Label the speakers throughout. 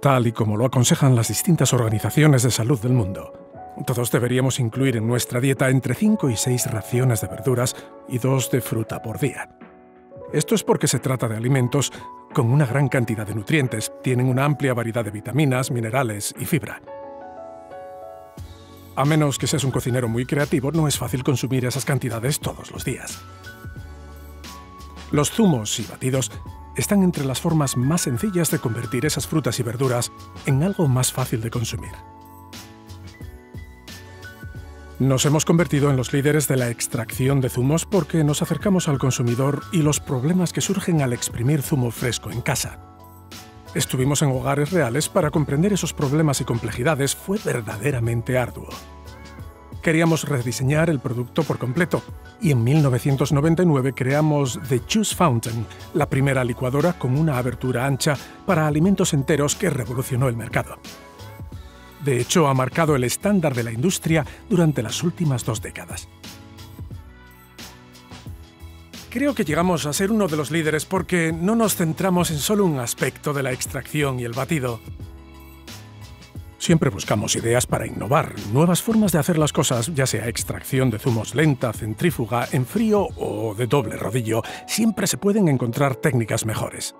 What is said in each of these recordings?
Speaker 1: tal y como lo aconsejan las distintas organizaciones de salud del mundo. Todos deberíamos incluir en nuestra dieta entre 5 y 6 raciones de verduras y 2 de fruta por día. Esto es porque se trata de alimentos con una gran cantidad de nutrientes, tienen una amplia variedad de vitaminas, minerales y fibra. A menos que seas un cocinero muy creativo, no es fácil consumir esas cantidades todos los días. Los zumos y batidos están entre las formas más sencillas de convertir esas frutas y verduras en algo más fácil de consumir. Nos hemos convertido en los líderes de la extracción de zumos porque nos acercamos al consumidor y los problemas que surgen al exprimir zumo fresco en casa. Estuvimos en hogares reales para comprender esos problemas y complejidades. Fue verdaderamente arduo. Queríamos rediseñar el producto por completo y en 1999 creamos The Juice Fountain, la primera licuadora con una abertura ancha para alimentos enteros que revolucionó el mercado. De hecho, ha marcado el estándar de la industria durante las últimas 2 décadas. Creo que llegamos a ser uno de los líderes porque no nos centramos en solo un aspecto de la extracción y el batido. Siempre buscamos ideas para innovar, nuevas formas de hacer las cosas, ya sea extracción de zumos lenta, centrífuga, en frío o de doble rodillo. Siempre se pueden encontrar técnicas mejores.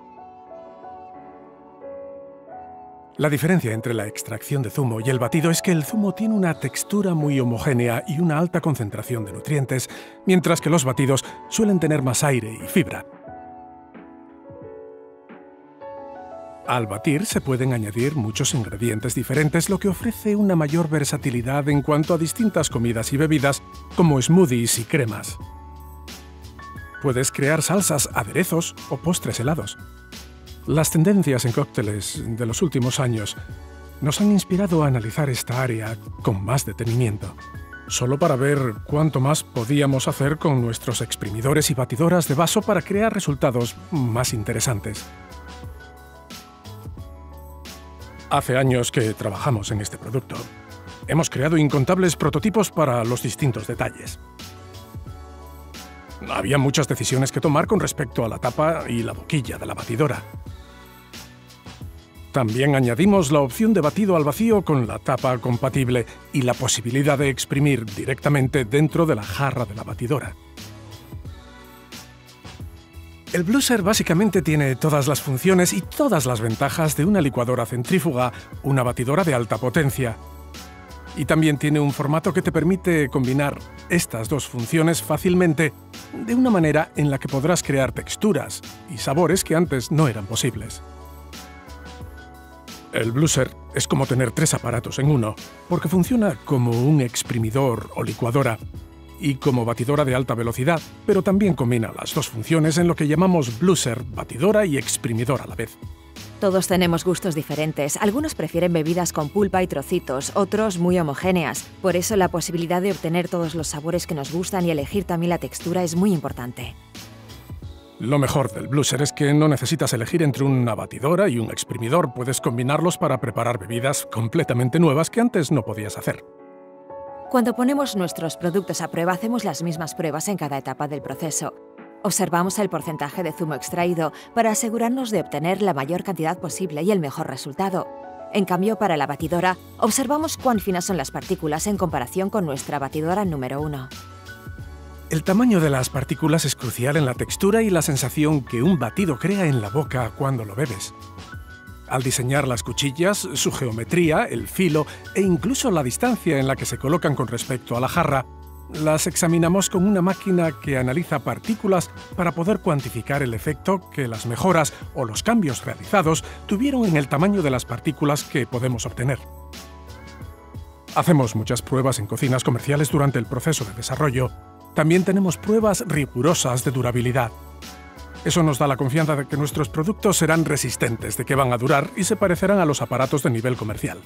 Speaker 1: La diferencia entre la extracción de zumo y el batido es que el zumo tiene una textura muy homogénea y una alta concentración de nutrientes, mientras que los batidos suelen tener más aire y fibra. Al batir se pueden añadir muchos ingredientes diferentes, lo que ofrece una mayor versatilidad en cuanto a distintas comidas y bebidas, como smoothies y cremas. Puedes crear salsas, aderezos o postres helados. Las tendencias en cócteles de los últimos años nos han inspirado a analizar esta área con más detenimiento, solo para ver cuánto más podíamos hacer con nuestros exprimidores y batidoras de vaso para crear resultados más interesantes. Hace años que trabajamos en este producto. Hemos creado incontables prototipos para los distintos detalles. Había muchas decisiones que tomar con respecto a la tapa y la boquilla de la batidora. También añadimos la opción de batido al vacío con la tapa compatible y la posibilidad de exprimir directamente dentro de la jarra de la batidora. El Blueser básicamente tiene todas las funciones y todas las ventajas de una licuadora centrífuga, una batidora de alta potencia. Y también tiene un formato que te permite combinar estas dos funciones fácilmente de una manera en la que podrás crear texturas y sabores que antes no eran posibles. El Blueser es como tener 3 aparatos en uno, porque funciona como un exprimidor o licuadora y como batidora de alta velocidad, pero también combina las dos funciones en lo que llamamos Blueser, batidora y exprimidor a la vez.
Speaker 2: Todos tenemos gustos diferentes. Algunos prefieren bebidas con pulpa y trocitos, otros muy homogéneas. Por eso la posibilidad de obtener todos los sabores que nos gustan y elegir también la textura es muy importante.
Speaker 1: Lo mejor del Blueser es que no necesitas elegir entre una batidora y un exprimidor. Puedes combinarlos para preparar bebidas completamente nuevas que antes no podías hacer.
Speaker 2: Cuando ponemos nuestros productos a prueba, hacemos las mismas pruebas en cada etapa del proceso. Observamos el porcentaje de zumo extraído para asegurarnos de obtener la mayor cantidad posible y el mejor resultado. En cambio, para la batidora, observamos cuán finas son las partículas en comparación con nuestra batidora número 1.
Speaker 1: El tamaño de las partículas es crucial en la textura y la sensación que un batido crea en la boca cuando lo bebes. Al diseñar las cuchillas, su geometría, el filo e incluso la distancia en la que se colocan con respecto a la jarra, las examinamos con una máquina que analiza partículas para poder cuantificar el efecto que las mejoras o los cambios realizados tuvieron en el tamaño de las partículas que podemos obtener. Hacemos muchas pruebas en cocinas comerciales durante el proceso de desarrollo. También tenemos pruebas rigurosas de durabilidad. Eso nos da la confianza de que nuestros productos serán resistentes, de que van a durar y se parecerán a los aparatos de nivel comercial.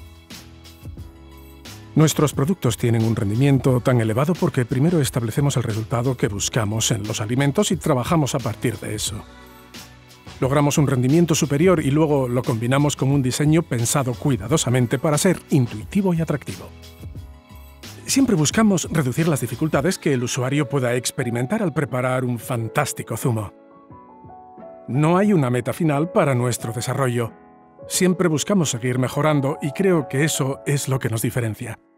Speaker 1: Nuestros productos tienen un rendimiento tan elevado porque primero establecemos el resultado que buscamos en los alimentos y trabajamos a partir de eso. Logramos un rendimiento superior y luego lo combinamos con un diseño pensado cuidadosamente para ser intuitivo y atractivo. Siempre buscamos reducir las dificultades que el usuario pueda experimentar al preparar un fantástico zumo. No hay una meta final para nuestro desarrollo. Siempre buscamos seguir mejorando y creo que eso es lo que nos diferencia.